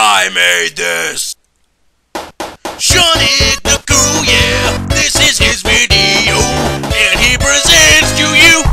I made this. Sonic the Cool, yeah, this is his video, and he presents to you.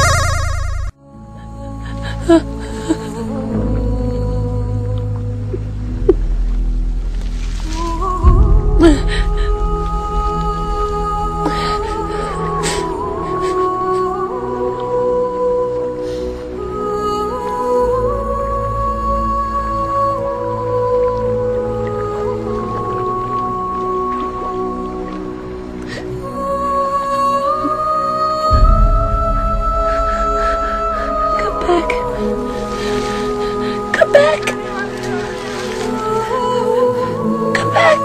Come back! Come back!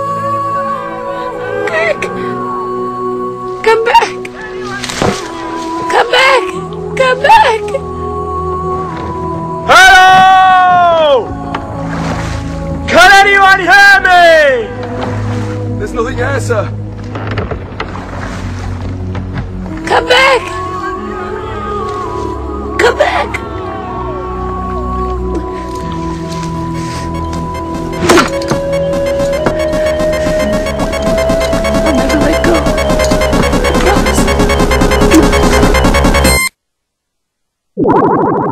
Kirk! Come back! Come back! Come back! Hello! Can anyone hear me? There's nothing here, sir. Come back! Come back! I'll never let go. I promise.